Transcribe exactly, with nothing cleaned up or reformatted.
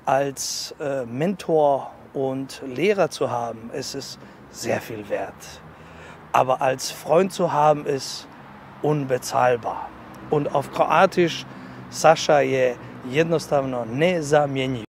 als äh, Mentor und Lehrer zu haben, ist es sehr viel wert. Aber als Freund zu haben, ist unbezahlbar. Und auf Kroatisch Sascha je jednostavno nezamjenjiv.